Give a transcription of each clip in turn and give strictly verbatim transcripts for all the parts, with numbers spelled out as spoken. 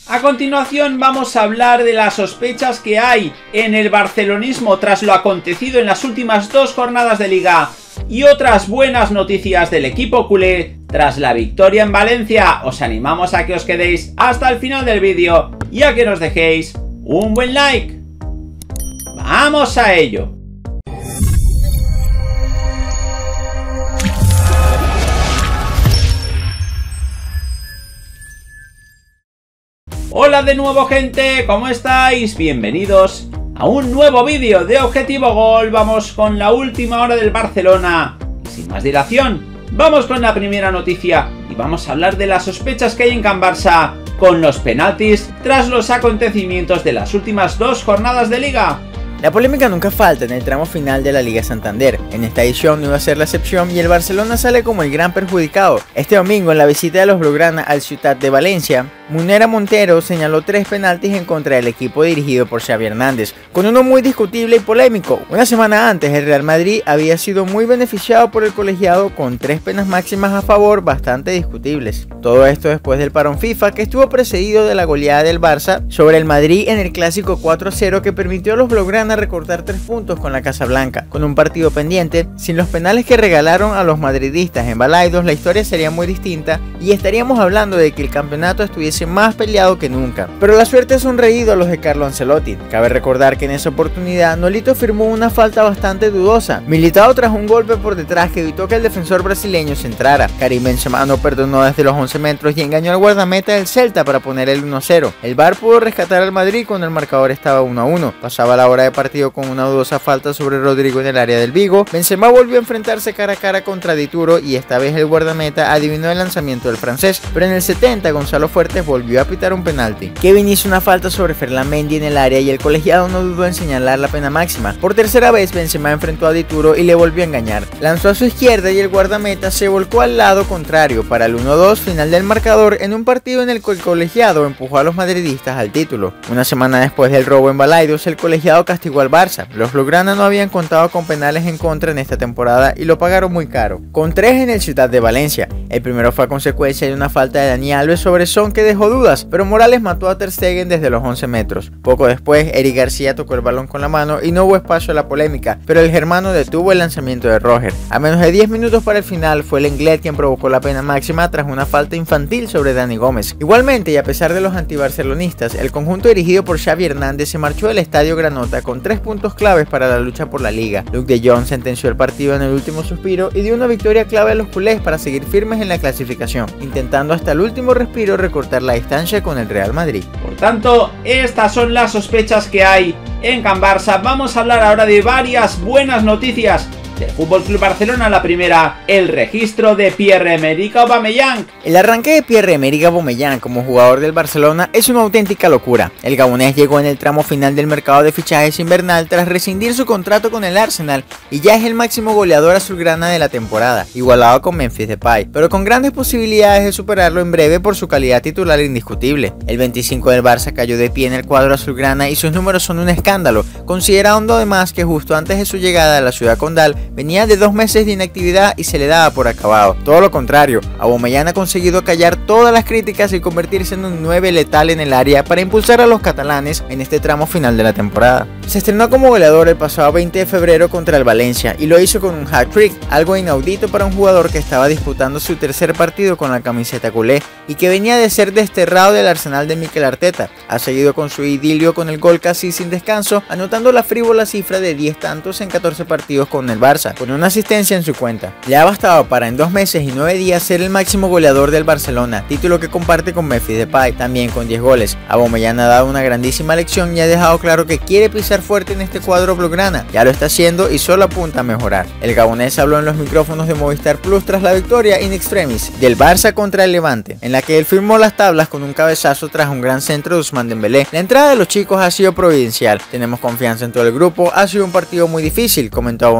A continuación vamos a hablar de las sospechas que hay en el barcelonismo tras lo acontecido en las últimas dos jornadas de liga y otras buenas noticias del equipo culé tras la victoria en Valencia. Os animamos a que os quedéis hasta el final del vídeo y a que nos dejéis un buen like. ¡Vamos a ello! Hola de nuevo, gente, ¿cómo estáis? Bienvenidos a un nuevo vídeo de Objetivo Gol. Vamos con la última hora del Barcelona y sin más dilación vamos con la primera noticia y vamos a hablar de las sospechas que hay en Can Barça con los penaltis tras los acontecimientos de las últimas dos jornadas de liga. La polémica nunca falta en el tramo final de la Liga Santander. En esta edición no iba a ser la excepción y el Barcelona sale como el gran perjudicado. Este domingo, en la visita de los blaugrana al Ciutat de Valencia, Munera Montero señaló tres penaltis en contra del equipo dirigido por Xavi Hernández, con uno muy discutible y polémico. Una semana antes, el Real Madrid había sido muy beneficiado por el colegiado con tres penas máximas a favor bastante discutibles. Todo esto después del parón FIFA, que estuvo precedido de la goleada del Barça sobre el Madrid en el clásico cuatro a cero que permitió a los blaugrana a recortar tres puntos con la Casa Blanca. Con un partido pendiente, sin los penales que regalaron a los madridistas en Balaidos, la historia sería muy distinta y estaríamos hablando de que el campeonato estuviese más peleado que nunca. Pero la suerte ha sonreído a los de Carlo Ancelotti. Cabe recordar que en esa oportunidad Nolito firmó una falta bastante dudosa, Militao tras un golpe por detrás que evitó que el defensor brasileño se entrara. Karim Benzema no perdonó desde los once metros y engañó al guardameta del Celta para poner el uno a cero. El V A R pudo rescatar al Madrid cuando el marcador estaba uno a uno. Pasaba la hora de partido con una dudosa falta sobre Rodrigo en el área del Vigo. Benzema volvió a enfrentarse cara a cara contra Dituro y esta vez el guardameta adivinó el lanzamiento del francés, pero en el setenta Gonzalo Fuertes volvió a pitar un penalti. Kevin hizo una falta sobre Ferland Mendy en el área y el colegiado no dudó en señalar la pena máxima. Por tercera vez Benzema enfrentó a Dituro y le volvió a engañar. Lanzó a su izquierda y el guardameta se volcó al lado contrario para el uno a dos final del marcador en un partido en el que el colegiado empujó a los madridistas al título. Una semana después del robo en Balaidos, el colegiado castigó al Barça. Los blaugrana no habían contado con penales en contra en esta temporada y lo pagaron muy caro, con tres en el Ciutat de Valencia. El primero fue a consecuencia de una falta de Dani Alves sobre Son que dejó dudas, pero Morales mató a Ter Stegen desde los once metros. Poco después, Eric García tocó el balón con la mano y no hubo espacio a la polémica, pero el germano detuvo el lanzamiento de Roger. A menos de diez minutos para el final, fue Lenglet quien provocó la pena máxima tras una falta infantil sobre Dani Gómez. Igualmente, y a pesar de los antibarcelonistas, el conjunto dirigido por Xavi Hernández se marchó del Estadio Granota con tres puntos claves para la lucha por la liga. Luke de Jong sentenció el partido en el último suspiro y dio una victoria clave a los culés para seguir firmes en la clasificación, intentando hasta el último respiro recortar la distancia con el Real Madrid. Por tanto, estas son las sospechas que hay en Can Barça. Vamos a hablar ahora de varias buenas noticias del F C Barcelona. La primera, el registro de Pierre-Emerick Aubameyang. El arranque de Pierre-Emerick Aubameyang como jugador del Barcelona es una auténtica locura. El gabonés llegó en el tramo final del mercado de fichajes invernal tras rescindir su contrato con el Arsenal y ya es el máximo goleador azulgrana de la temporada, igualado con Memphis Depay, pero con grandes posibilidades de superarlo en breve por su calidad titular indiscutible. El veinticinco del Barça cayó de pie en el cuadro azulgrana y sus números son un escándalo, considerando además que justo antes de su llegada a la ciudad condal venía de dos meses de inactividad y se le daba por acabado. Todo lo contrario, Aubameyang ha conseguido callar todas las críticas y convertirse en un nueve letal en el área para impulsar a los catalanes en este tramo final de la temporada. Se estrenó como goleador el pasado veinte de febrero contra el Valencia y lo hizo con un hat-trick, algo inaudito para un jugador que estaba disputando su tercer partido con la camiseta culé y que venía de ser desterrado del Arsenal de Mikel Arteta. Ha seguido con su idilio con el gol casi sin descanso, anotando la frívola cifra de diez tantos en catorce partidos con el Barça, con una asistencia en su cuenta. Le ha bastado para en dos meses y nueve días ser el máximo goleador del Barcelona, título que comparte con Memphis Depay, también con diez goles. Aubameyang ha dado una grandísima lección y ha dejado claro que quiere pisar fuerte en este cuadro blaugrana. Ya lo está haciendo y solo apunta a mejorar. El gabonés habló en los micrófonos de Movistar Plus tras la victoria in extremis del Barça contra el Levante, en la que él firmó las tablas con un cabezazo tras un gran centro de Ousmane Dembélé. La entrada de los chicos ha sido providencial. Tenemos confianza en todo el grupo. Ha sido un partido muy difícil, comentó Aubameyang.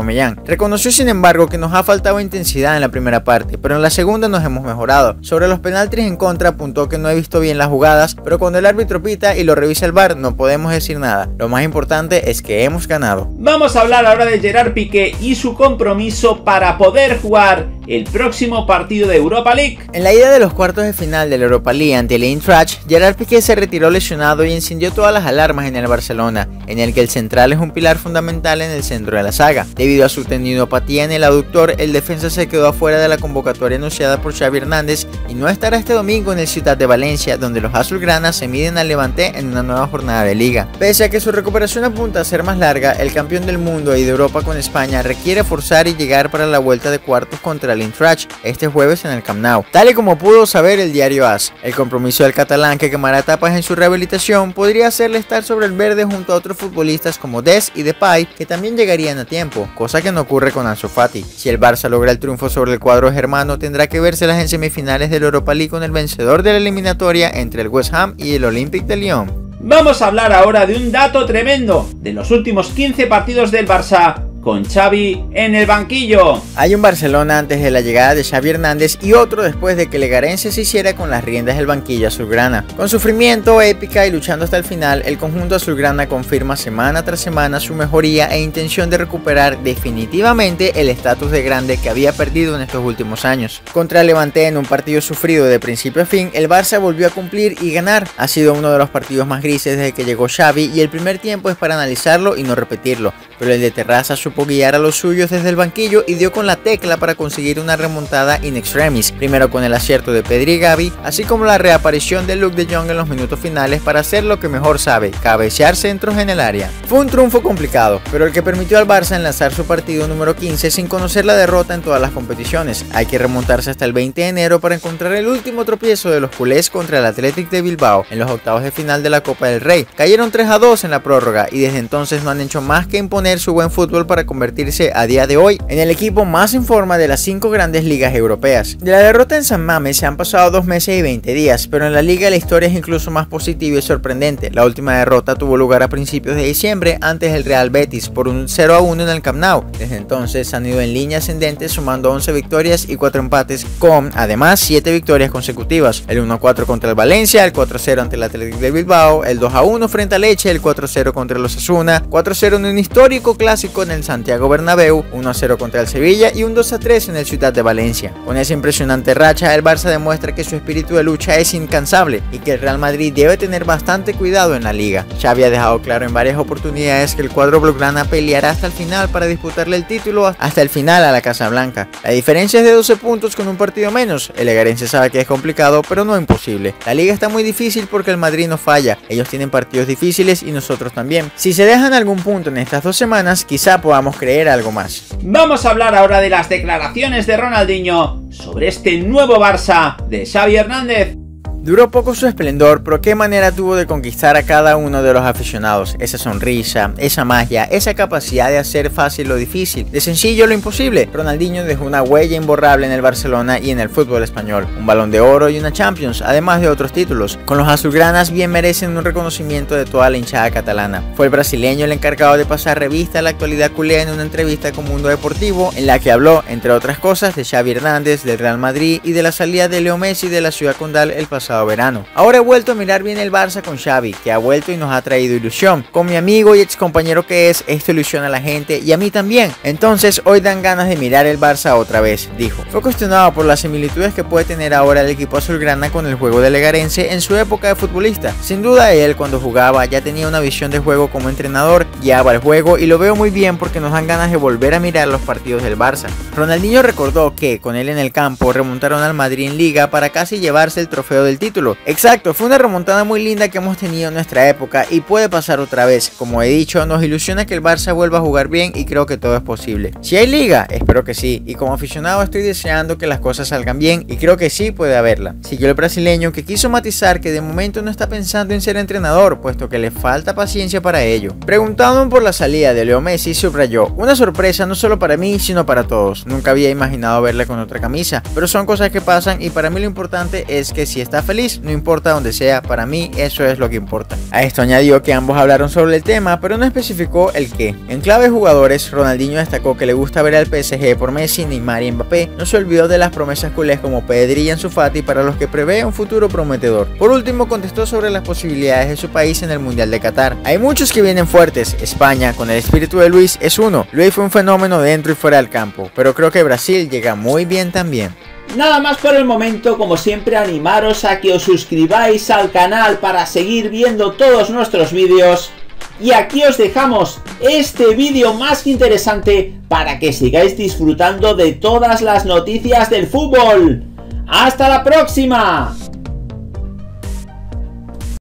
Reconoció sin embargo que nos ha faltado intensidad en la primera parte, pero en la segunda nos hemos mejorado. Sobre los penaltis en contra apuntó que no he visto bien las jugadas, pero cuando el árbitro pita y lo revisa el V A R no podemos decir nada. Lo más importante es que hemos ganado. Vamos a hablar ahora de Gerard Piqué y su compromiso para poder jugar el próximo partido de Europa League. En la ida de los cuartos de final de la Europa League ante el Eintracht, Gerard Piqué se retiró lesionado y encendió todas las alarmas en el Barcelona, en el que el central es un pilar fundamental en el centro de la saga. Debido a su tendinopatía en el aductor, el defensa se quedó afuera de la convocatoria anunciada por Xavi Hernández y no estará este domingo en el Ciutat de Valencia, donde los azulgranas se miden al Levante en una nueva jornada de liga. Pese a que su recuperación apunta a ser más larga, el campeón del mundo y de Europa con España requiere forzar y llegar para la vuelta de cuartos contra el Eintracht este jueves en el Camp Nou. Tal y como pudo saber el diario AS, el compromiso del catalán, que quemará etapas en su rehabilitación, podría hacerle estar sobre el verde junto a otros futbolistas como Dest y Depay, que también llegarían a tiempo, cosa que no ocurre con Ansu Fati. Si el Barça logra el triunfo sobre el cuadro germano, tendrá que vérselas en semifinales de la Europa League con el vencedor de la eliminatoria entre el West Ham y el Olympique de Lyon. Vamos a hablar ahora de un dato tremendo de los últimos quince partidos del Barça con Xavi en el banquillo. Hay un Barcelona antes de la llegada de Xavi Hernández y otro después de que Legarense se hiciera con las riendas del banquillo azulgrana. Con sufrimiento, épica y luchando hasta el final, el conjunto azulgrana confirma semana tras semana su mejoría e intención de recuperar definitivamente el estatus de grande que había perdido en estos últimos años. Contra el Levante, en un partido sufrido de principio a fin, el Barça volvió a cumplir y ganar. Ha sido uno de los partidos más grises desde que llegó Xavi y el primer tiempo es para analizarlo y no repetirlo, pero el de Terraza supo guiar a los suyos desde el banquillo y dio con la tecla para conseguir una remontada in extremis, primero con el acierto de Pedri y Gavi, así como la reaparición de Luuk de Jong en los minutos finales para hacer lo que mejor sabe, cabecear centros en el área. Fue un triunfo complicado, pero el que permitió al Barça enlazar su partido número quince sin conocer la derrota en todas las competiciones. Hay que remontarse hasta el veinte de enero para encontrar el último tropiezo de los culés contra el Athletic de Bilbao en los octavos de final de la Copa del Rey. Cayeron tres a dos en la prórroga y desde entonces no han hecho más que imponer su buen fútbol para convertirse a día de hoy en el equipo más en forma de las cinco grandes ligas europeas. De la derrota en San Mamés se han pasado dos meses y veinte días, pero en la liga la historia es incluso más positiva y sorprendente. La última derrota tuvo lugar a principios de diciembre ante el Real Betis por un cero a uno en el Camp Nou. Desde entonces han ido en línea ascendente sumando once victorias y cuatro empates, con además siete victorias consecutivas: el uno a cuatro contra el Valencia, el cuatro a cero ante el Athletic de Bilbao, el dos a uno frente a Lecce, el cuatro a cero contra el Osasuna, cuatro a cero en un histórico clásico en el Santiago Bernabéu, uno a cero contra el Sevilla y un dos a tres en el Ciutat de Valencia. Con esa impresionante racha, el Barça demuestra que su espíritu de lucha es incansable y que el Real Madrid debe tener bastante cuidado en la liga. Xavi ha dejado claro en varias oportunidades que el cuadro blaugrana peleará hasta el final para disputarle el título hasta el final a la Casa Blanca. La diferencia es de doce puntos con un partido menos. El Legarense sabe que es complicado, pero no imposible. La liga está muy difícil porque el Madrid no falla. Ellos tienen partidos difíciles y nosotros también. Si se dejan algún punto en estas dos semanas, quizá podamos creer algo más. Vamos a hablar ahora de las declaraciones de Ronaldinho sobre este nuevo Barça de Xavi Hernández. Duró poco su esplendor, pero qué manera tuvo de conquistar a cada uno de los aficionados. Esa sonrisa, esa magia, esa capacidad de hacer fácil lo difícil, de sencillo lo imposible. Ronaldinho dejó una huella imborrable en el Barcelona y en el fútbol español. Un Balón de Oro y una Champions, además de otros títulos. Con los azulgranas bien merecen un reconocimiento de toda la hinchada catalana. Fue el brasileño el encargado de pasar revista a la actualidad culé en una entrevista con Mundo Deportivo, en la que habló, entre otras cosas, de Xavi Hernández, del Real Madrid y de la salida de Leo Messi de la ciudad condal el pasado verano. Ahora he vuelto a mirar bien el Barça con Xavi, que ha vuelto y nos ha traído ilusión. Con mi amigo y ex compañero que es, esto ilusiona a la gente y a mí también. Entonces hoy dan ganas de mirar el Barça otra vez, dijo. Fue cuestionado por las similitudes que puede tener ahora el equipo azulgrana con el juego de Legarense en su época de futbolista. Sin duda él, cuando jugaba, ya tenía una visión de juego como entrenador, guiaba el juego y lo veo muy bien porque nos dan ganas de volver a mirar los partidos del Barça. Ronaldinho recordó que con él en el campo remontaron al Madrid en Liga para casi llevarse el trofeo del título. Exacto, fue una remontada muy linda que hemos tenido en nuestra época y puede pasar otra vez. Como he dicho, nos ilusiona que el Barça vuelva a jugar bien y creo que todo es posible. Si hay liga, espero que sí, y como aficionado estoy deseando que las cosas salgan bien y creo que sí puede haberla. Siguió el brasileño, que quiso matizar que de momento no está pensando en ser entrenador, puesto que le falta paciencia para ello. Preguntado por la salida de Leo Messi, subrayó: una sorpresa no solo para mí, sino para todos. Nunca había imaginado verle con otra camisa, pero son cosas que pasan y para mí lo importante es que si está feliz, no importa donde sea, para mí eso es lo que importa. A esto añadió que ambos hablaron sobre el tema, pero no especificó el qué. En clave de jugadores, Ronaldinho destacó que le gusta ver al P S G por Messi, Neymar y Mbappé. No se olvidó de las promesas culés como Pedri y Ansu Fati, para los que prevé un futuro prometedor. Por último, contestó sobre las posibilidades de su país en el Mundial de Qatar. Hay muchos que vienen fuertes. España, con el espíritu de Luis, es uno. Luis fue un fenómeno dentro y fuera del campo, pero creo que Brasil llega muy bien también. Nada más por el momento, como siempre animaros a que os suscribáis al canal para seguir viendo todos nuestros vídeos. Y aquí os dejamos este vídeo más que interesante para que sigáis disfrutando de todas las noticias del fútbol. ¡Hasta la próxima!